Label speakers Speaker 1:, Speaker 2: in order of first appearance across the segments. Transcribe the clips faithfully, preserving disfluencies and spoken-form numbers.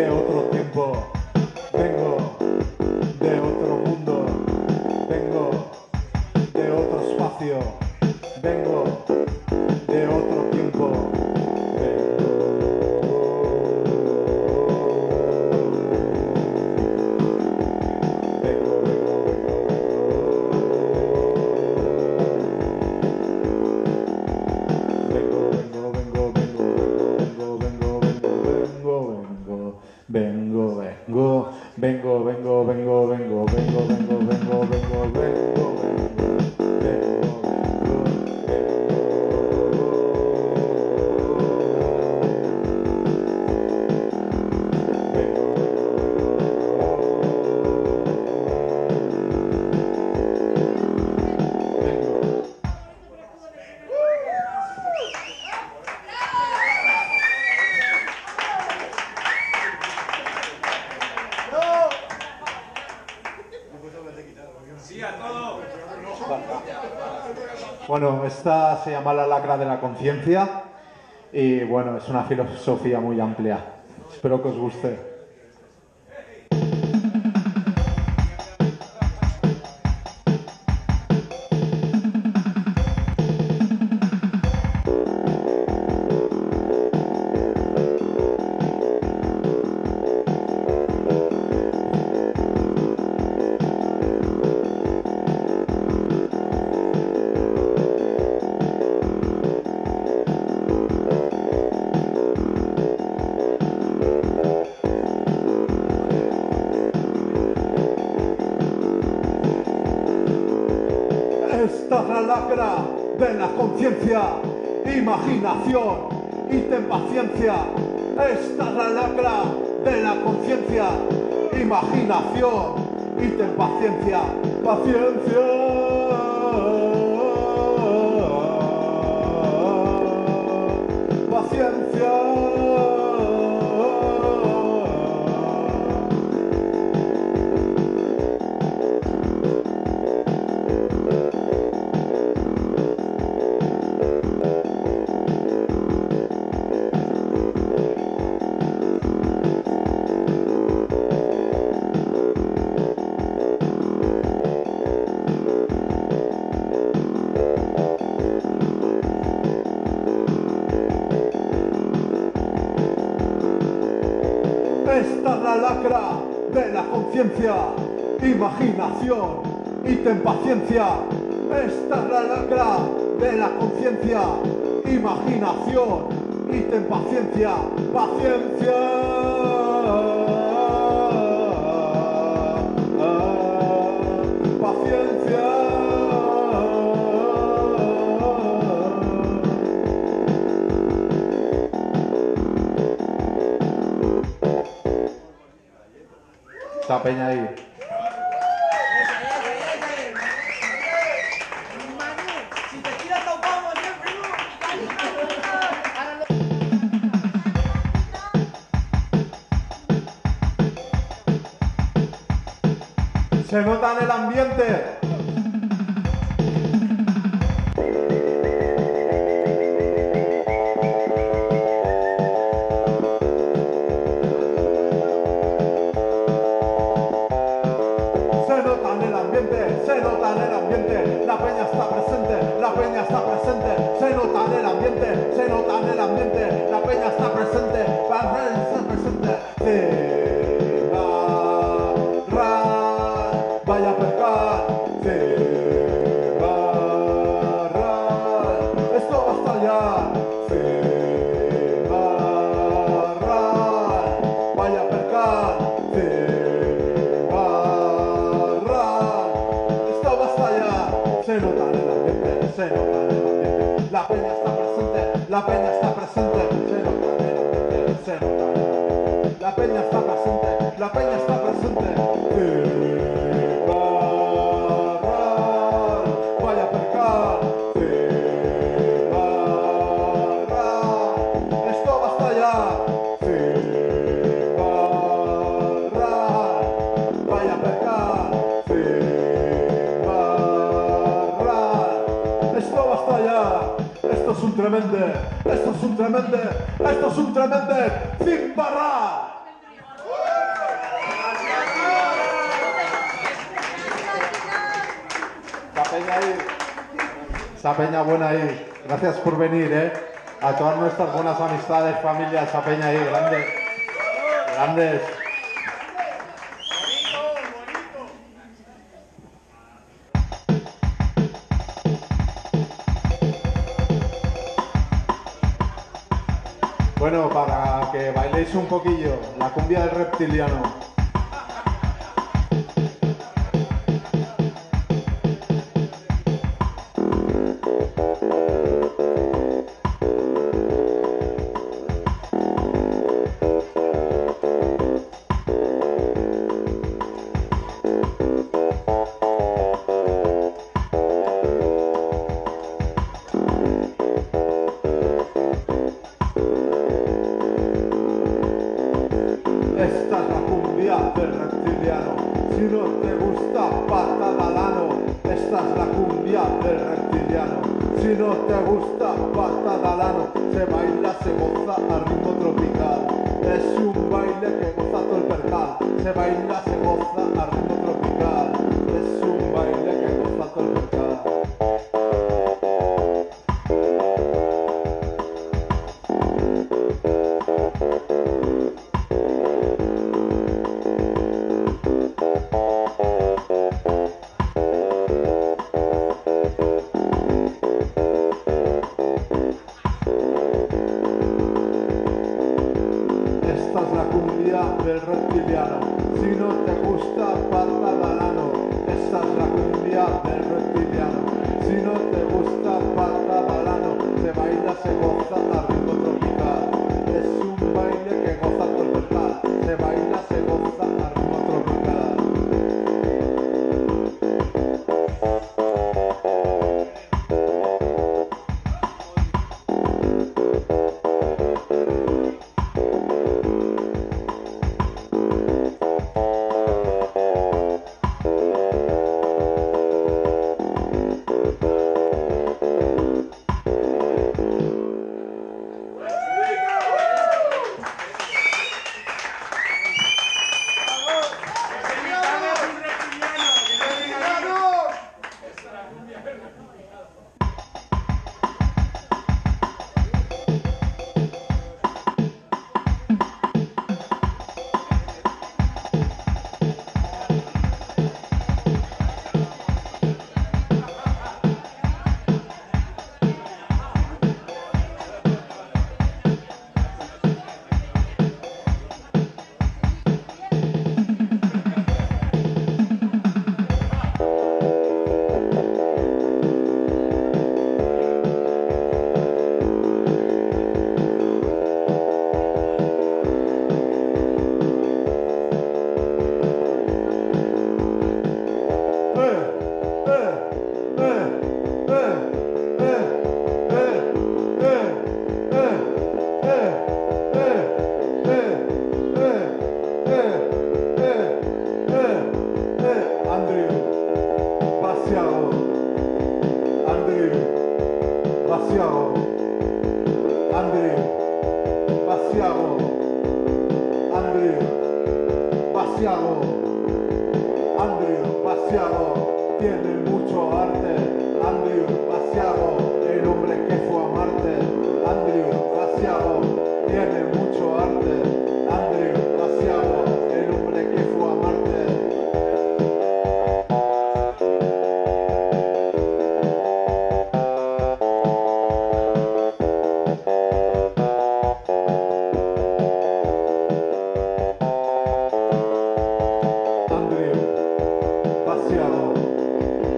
Speaker 1: de otro tiempo, vengo de otro mundo, vengo de otro espacio, vengo de otro tiempo, vengo, vengo, vengo, vengo, vengo, vengo, vengo, vengo, vengo, vengo, vengo, vengo, Bueno, esta se llama La lacra de la conciencia y bueno, es una filosofía muy amplia. Espero que os guste. Esta es la lacra de la conciencia, imaginación y ten paciencia. Esta es la lacra de la conciencia, imaginación y ten paciencia. Paciencia. Paciencia. Esta es la lacra de la conciencia, imaginación y ten paciencia. Esta es la lacra de la conciencia, imaginación y ten paciencia. Paciencia. Paciencia. Esta peña ahí.
Speaker 2: Si te tiras topamos siempre,
Speaker 1: ¿no? Se nota en el ambiente. Se nota en el ambiente, la peña está presente, la peña está presente, se nota en el ambiente, se nota en el ambiente, la peña está presente, la peña está presente. Cigarra, vaya a pescar, cigarra, esto va a estallar, cigarra, vaya a pescar, se nota en el ambiente, se nota en el ambiente, la peña está presente, la peña está presente, se nota en el ambiente, se nota en el ambiente, la peña está presente, la peña está presente. Cigarra, vaya a pescar, cigarra, esto va a estallar, cigarra, vaya a pescar, esto va a estallar, esto es un tremendo, esto es un tremendo, esto es un tremendo, sin parar. ahí. Esa peña buena ahí. Gracias por venir, ¿eh? A todas nuestras buenas amistades, familia, esa peña ahí, grandes. Grandes. Bueno, para que bailéis un poquillo, la cumbia del reptiliano. Esta es la cumbia del reptiliano. Si no te gusta, patada al ano. Esta es la cumbia del reptiliano. Si no te gusta, patada al ano. Se baila, se goza a ritmo tropical. Es un baile que goza todo el percal. Se baila, se goza a ritmo tropical. Es un baile que goza todo el percal. Esta es la cumbia del reptiliano. Si no te gusta, patada al ano. Esta es la cumbia del reptiliano. Si no te gusta, patada al ano. Se baila, se goza a ritmo tropical. Es un baile que goza todo el percal. Se baila, se goza a ritmo tropical. Vaciago, Andrew, Vaciago, Andrew, Vaciago, Andrew, Vaciago, tiene mucho arte, Andrew, Vaciago, el hombre que fue a Marte, Andrew, Vaciago, tiene mucho arte, Andrew, Vaciago, el hombre que fue a Marte. Vaciago,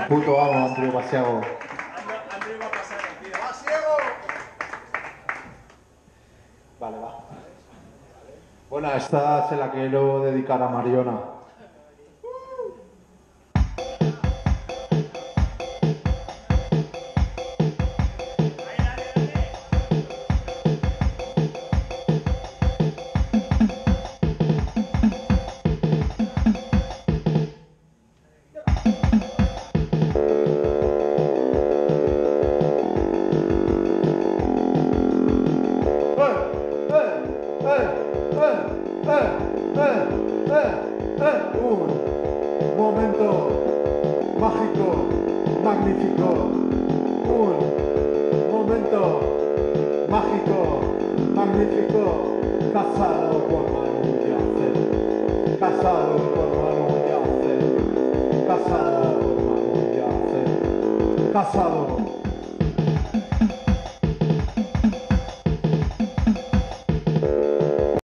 Speaker 1: Puto amo, Andrew Basiago.
Speaker 2: Andrew va a pasar el tío.
Speaker 3: ¡Va, ciego!
Speaker 1: Vale, va. Bueno, esta se la quiero dedicar a Mariona. Un momento mágico, magnífico. Un momento mágico, magnífico. Casado con Manu Yacer. Casado con Manu Yacer. Casado con Manu Yacer. Casado.